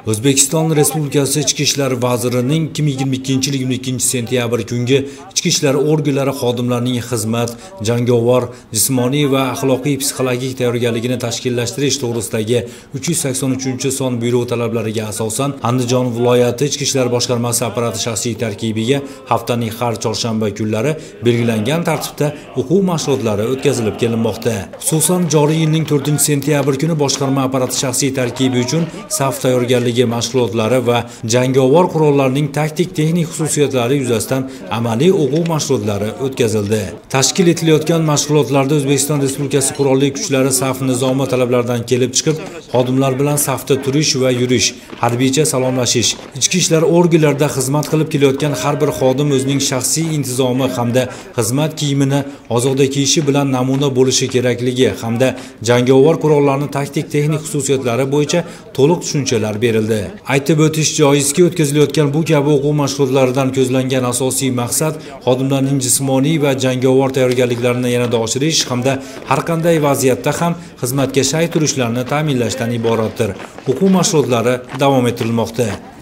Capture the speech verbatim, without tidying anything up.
O'zbekiston Respublikasi Ichki ishlar vazirining ikki ming yigirma ikkinchi yil yigirma ikkinchi sentyabr kungi ichki ishlar organlari xodimlarining xizmat, jangovar, jismoniy va axloqiy psixologik tayyorgarligini tashkillashtirish to'g'risidagi uch yuz sakson uchinchi son buyruq talablariga asosan Andijon viloyati Ichki ishlar boshqarmasi apparati shaxsiy tarkibiga haftaning har chorshanba kunlari belgilangan tartibda o'quv mashg'ulotlari o'tkazilib kelinmoqda. Xususan, joriy yilning to'rtinchi sentyabr kuni boshqarma apparati shaxsiy tarkibi uchun saf tayyorgarligi mashg'ulotlari va jangovar qurollarning taktik texnik xususiyatlari yuzasidan amaliy o'quv mashg'ulotlari o'tkazildi. Tashkil etilayotgan mashg'ulotlarda O'zbekiston Respublikasi qurolli kuchlari saf nizomi talablaridan kelib chiqib, xodimlar bilan safda turish va yurish, harbiycha salomlashish, ichki ishlar organlarida xizmat qilib kelayotgan har bir xodim o'zining shaxsiy intizomi hamda xizmat kiyimini ozoda kiyishi bilan namuna bo'lishi kerakligi hamda jangovar qurollarning taktik texnik xususiyatlari bo'yicha to'liq tushunchalar berildi. Aytib o'tish joizki, o'tkazilayotgan bu kabi o'quv mashg'ulotlaridan ko'zlangan asosiy maqsad xodimlarning jismoniy va jangovar tayyorgarliklarini yanada oshirish hamda har qanday vaziyatda ham xizmatga shay turishlarini ta'minlashdan iboratdir. O'quv mashg'ulotlari davom ettirilmoqda.